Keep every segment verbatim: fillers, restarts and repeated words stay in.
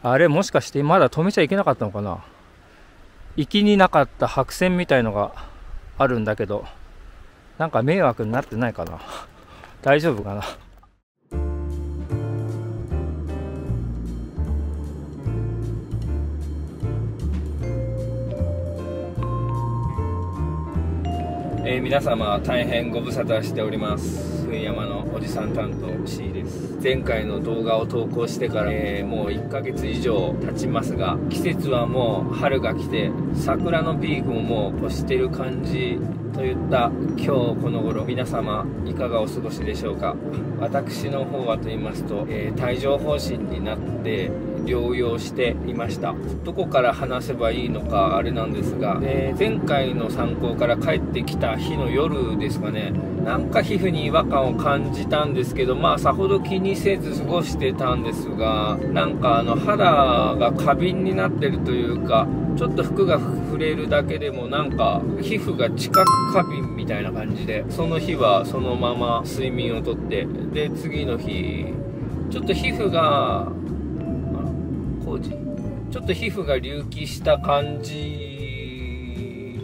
あれもしかしてまだ止めちゃいけなかったのかな。行きになかった白線みたいのがあるんだけど、なんか迷惑になってないかな。大丈夫かな。えー、皆様大変ご無沙汰しております。冬山のおじさん担当 C です。前回の動画を投稿してから、えー、もういっかげつ以上経ちますが、季節はもう春が来て桜のピークももう越してる感じといった今日この頃、皆様いかがお過ごしでしょうか。私の方はと言いますと、えー、帯状疱疹になって療養していました。どこから話せばいいのかあれなんですが、えー、前回の参考から帰ってきた日の夜ですかね、なんか皮膚に違和感を感じたんですけど、まあさほど気にせず過ごしてたんですが、なんかあの肌が過敏になってるというか、ちょっと服が触れるだけでもなんか皮膚が知覚過敏みたいな感じで、その日はそのまま睡眠をとって、で次の日ちょっと皮膚が工事ちょっと皮膚が隆起した感じ、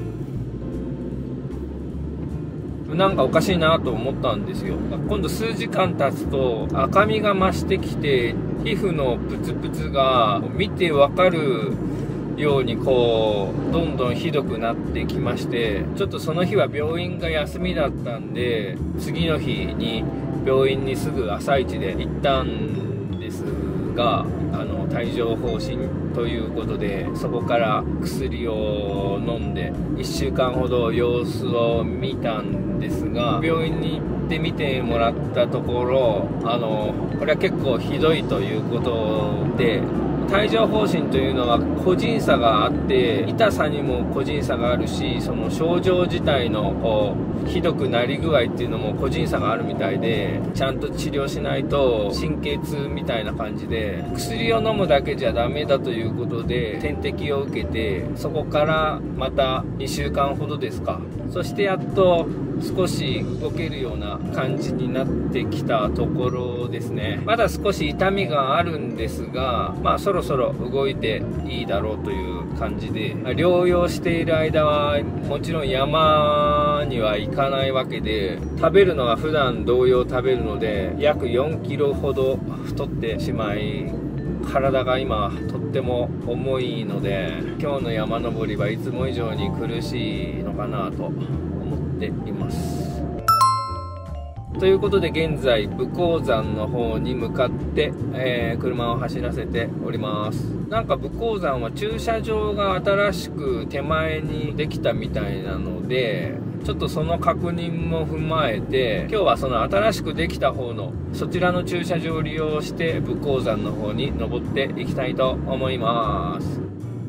なんかおかしいなと思ったんですよ。今度数時間経つと赤みが増してきて、皮膚のプツプツが見てわかるようにこうどんどんひどくなってきまして、ちょっとその日は病院が休みだったんで、次の日に病院にすぐ朝一で行ったんですが、あの帯状疱疹ということで、そこから薬を飲んでいっしゅうかんほど様子を見たんですが、病院に行ってみてもらったところ、あのこれは結構ひどいということで、帯状疱疹というのは個人差があって、痛さにも個人差があるし、その症状自体のこうひどくなり具合っていうのも個人差があるみたいで、ちゃんと治療しないと神経痛みたいな感じで、薬を飲むだけじゃダメだということで点滴を受けて、そこからまたにしゅうかんほどですか、そしてやっと少し動けるような感じになってきたところですね。まだ少し痛みがあるんですが、まあそろそろ動いていいだろうという感じで、療養している間はもちろん山には行かないわけで、食べるのは普段同様食べるので約よんキロほど太ってしまい、体が今とっても重いので、今日の山登りはいつも以上に苦しいのかなと思っています。ということで現在武甲山の方に向かって、えー、車を走らせております。なんか武甲山は駐車場が新しく手前にできたみたいなので、ちょっとその確認も踏まえて、今日はその新しくできた方のそちらの駐車場を利用して武甲山の方に登っていきたいと思います。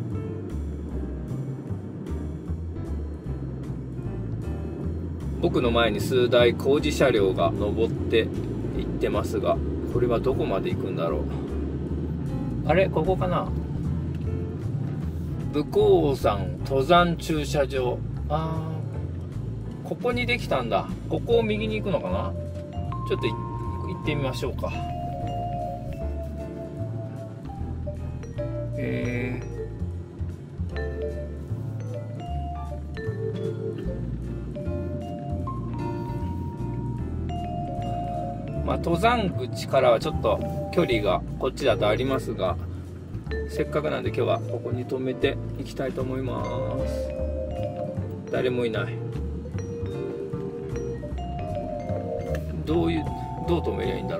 僕の前に数台工事車両が登っていってますが、これはどこまで行くんだろう。あれ、ここかな。武甲山登山駐車場。あー、ここにできたんだ。ここを右に行くのかな。ちょっと行ってみましょうか。えーまあ、登山口からはちょっと距離がこっちだとありますが、せっかくなんで今日はここに止めていきたいと思います。誰もいない。どういうどう止めりゃいいんだろ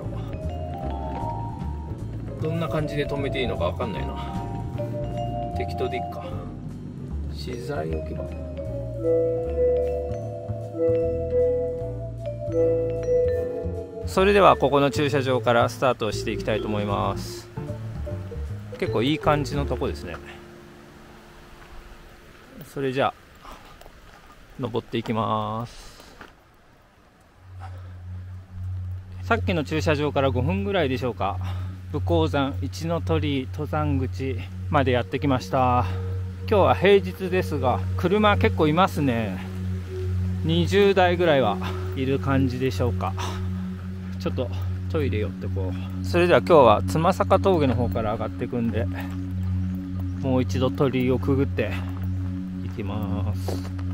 う。どんな感じで止めていいのかわかんないな。適当でいっか。資材置き場。それではここの駐車場からスタートしていきたいと思います。結構いい感じのとこですね。それじゃあ登っていきます。さっきの駐車場からごふんぐらいでしょうか、武甲山一の鳥登山口までやってきました。今日は平日ですが車結構いますね。にじゅうだいぐらいはいる感じでしょうか。ちょっとトイレ寄ってこう。それでは今日はつま坂峠の方から上がっていくんで、もう一度鳥居をくぐっていきます。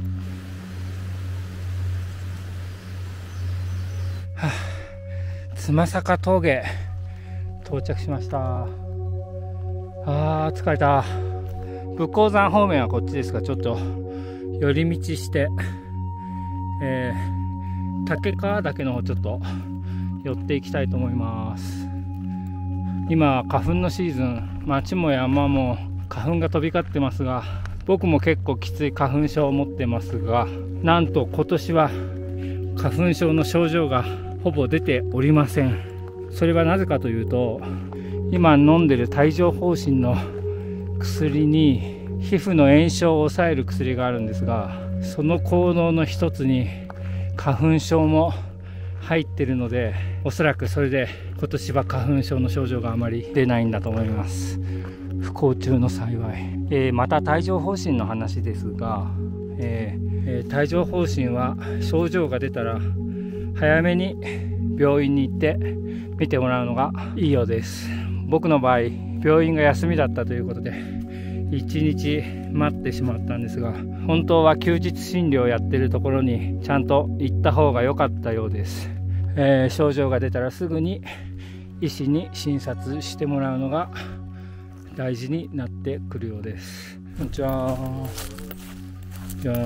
はあ、つま坂峠到着しました。あー疲れた。武甲山方面はこっちですが、ちょっと寄り道して、えー、竹川岳の方ちょっと寄っていきたいと思います。今花粉のシーズン、町も山も花粉が飛び交ってますが、僕も結構きつい花粉症を持ってますが、なんと今年は花粉症の症状がほぼ出ておりません。それはなぜかというと、今飲んでる帯状疱疹の薬に皮膚の炎症を抑える薬があるんですが、その効能の一つに花粉症も入ってるので、おそらくそれで今年は花粉症の症状があまり出ないんだと思います。不幸中の幸い。えー、また帯状疱疹の話ですが、えーえー、帯状疱疹は症状が出たら早めに病院に行って見てもらうのがいいようです。僕の場合病院が休みだったということでいちにち待ってしまったんですが、本当は休日診療やってるところにちゃんと行った方が良かったようです。えー、症状が出たらすぐに医師に診察してもらうのが大事になってくるようです。こんにちは。じゃあ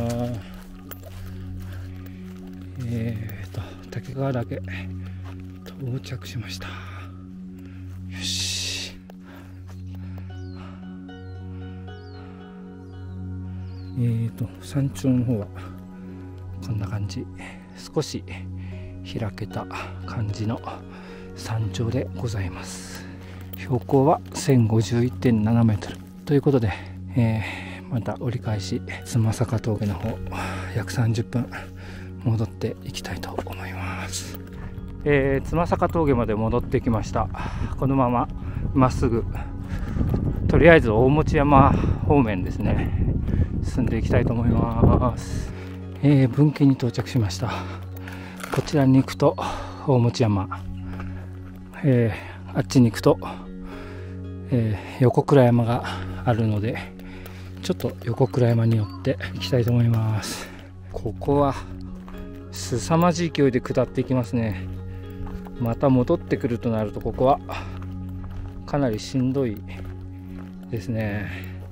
えーと竹川岳到着しました。よし。えーと山頂の方はこんな感じ、少し開けた感じの山頂でございます。標高は せんごじゅういってんななメートルということで、えー、また折り返しつま坂峠の方約さんじゅっぷん戻っていきたいと思います。えー、つま坂峠まで戻ってきました。このまままっすぐとりあえず大持山方面ですね、進んでいきたいと思います。えー、分岐に到着しました。こちらに行くと大持山、えー、あっちに行くと、えー、横倉山があるので、ちょっと横倉山に寄っていきたいと思います。ここは凄まじい勢いで下っていきますね。また戻ってくるとなると、ここはかなりしんどいですね。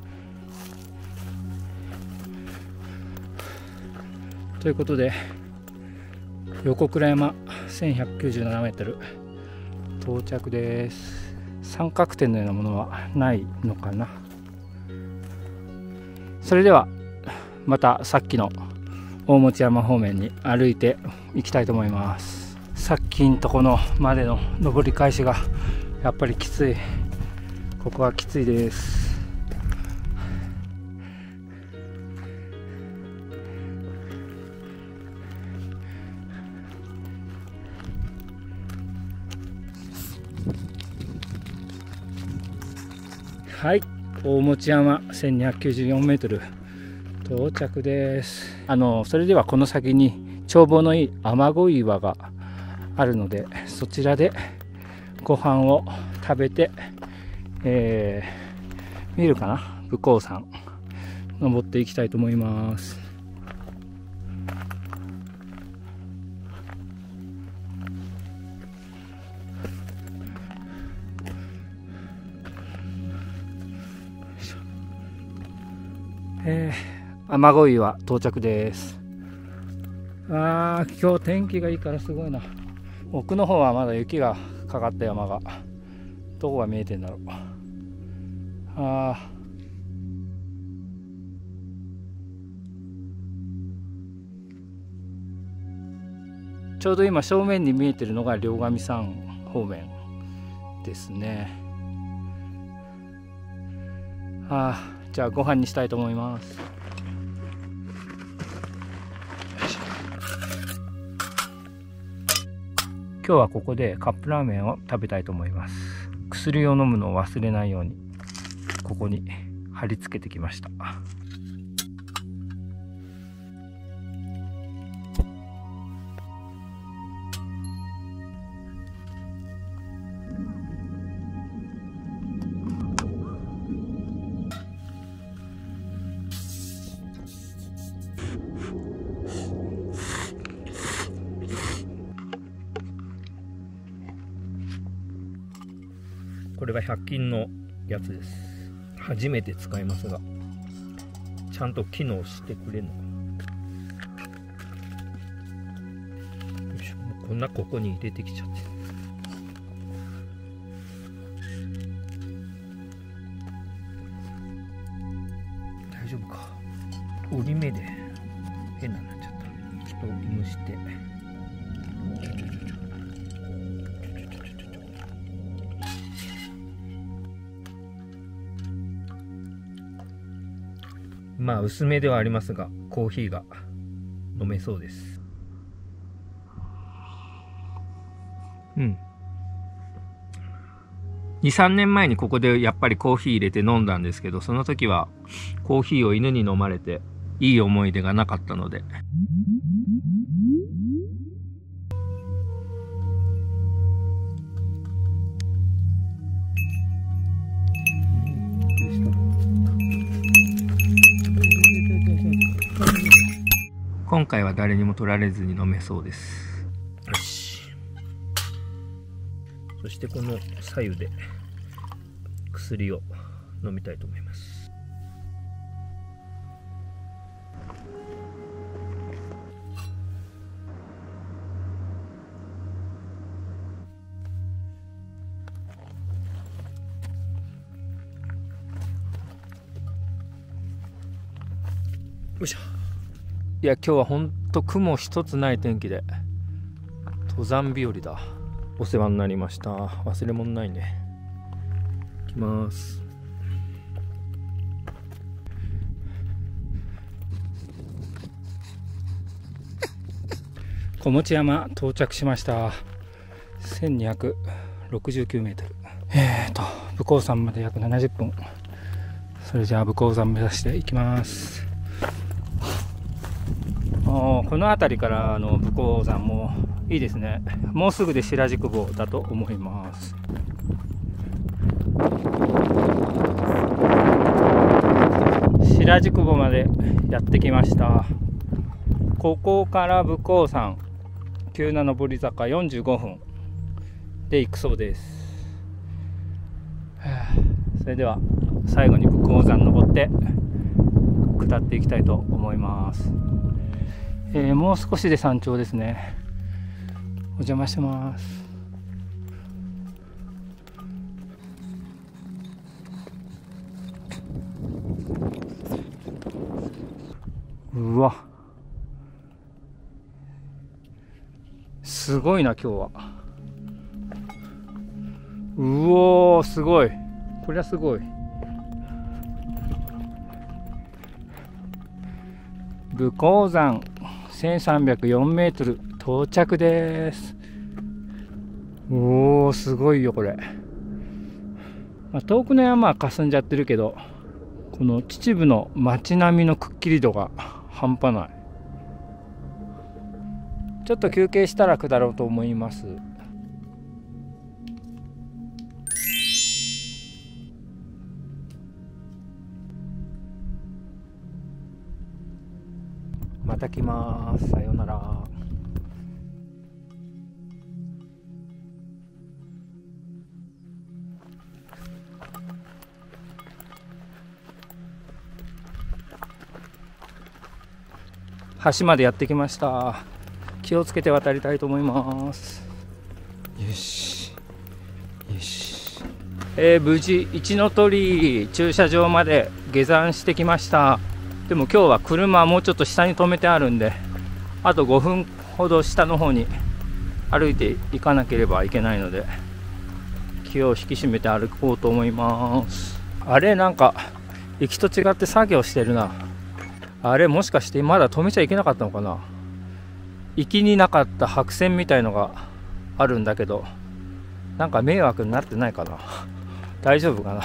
ということで横倉山 せんひゃくきゅうじゅうななメートル到着です。三角点のようなものはないのかな。それではまたさっきの大持山方面に歩いていきたいと思います。さっきんとこのまでの登り返しがやっぱりきつい。ここはきついです。はい、大持山 せんにひゃくきゅうじゅうよんメートル到着です。あのそれではこの先に眺望のいい雨乞い岩があるので、そちらでご飯を食べて、えー、見るかな、武甲山登っていきたいと思います。えー、雨乞いは到着です。あー、今日天気がいいからすごいな。奥の方はまだ雪がかかった山がどこが見えてんだろう。あー、ちょうど今正面に見えてるのが両神山方面ですね。あー、じゃあご飯にしたいと思います。今日はここでカップラーメンを食べたいと思います。薬を飲むのを忘れないようにここに貼り付けてきました。 これはひゃく均のやつです。初めて使いますが、ちゃんと機能してくれるのかな。よいしょ、もうこんなここに入れてきちゃって。大丈夫か。折り目で変なになっちゃった。ちょっと蒸して。まあ薄めではありますが、コーヒーが飲めそうです。うん。に、さんねんまえにここでやっぱりコーヒー入れて飲んだんですけど、その時はコーヒーを犬に飲まれていい思い出がなかったので。今回は誰にも取られずに飲めそうです。よし。そしてこの左右で薬を飲みたいと思います。よいしょ。いや、今日はほんと雲一つない天気で登山日和だ。お世話になりました。忘れ物ないね。行きます。 小持山到着しました。せんにひゃくろくじゅうきゅうメートル。えーと武甲山まで約ななじゅっぷん。それじゃあ武甲山目指していきます。この辺りからの武甲山もいいですね。もうすぐで白軸坊だと思います。白軸坊までやってきました。ここから武甲山急な上り坂よんじゅうごふんで行くそうです。それでは最後に武甲山登って下っていきたいと思います。えー、もう少しで山頂ですね。お邪魔してます。うわ、すごいな今日は。うおー、すごい。これはすごい。武甲山せんさんびゃくよんメートル到着です。おー、すごいよこれ。まあ、遠くの山は霞んじゃってるけど、この秩父の街並みのくっきり度が半端ない。ちょっと休憩したら下ろうと思います。また来ます。さようなら。橋までやってきました。気をつけて渡りたいと思います。よしよし、えー、無事一の鳥駐車場まで下山してきました。でも今日は車もうちょっと下に止めてあるんで、あとごふんほど下の方に歩いていかなければいけないので、気を引き締めて歩こうと思います。あれ、なんか行きと違って作業してるな。あれ、もしかしてまだ止めちゃいけなかったのかな。行きになかった白線みたいのがあるんだけど、なんか迷惑になってないかな。大丈夫かな。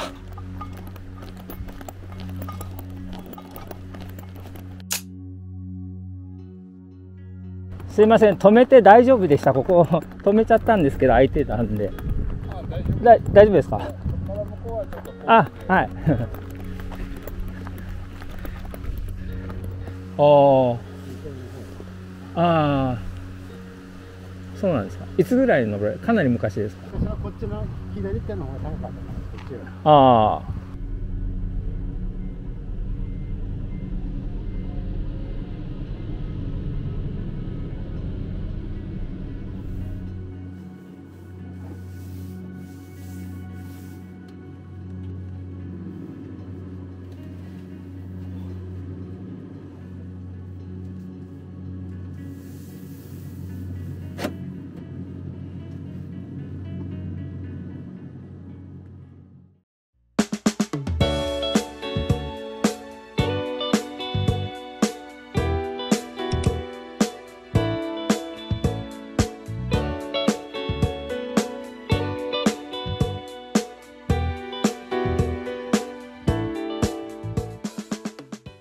すいません、止めて大丈夫でした。ここ止めちゃったんですけど、空いてたんで。だ大丈夫ですか。あ、はい。おー、ああ、そうなんですか。いつぐらいの登り、かなり昔ですか。 こっちの左手の方が高かった。 ああ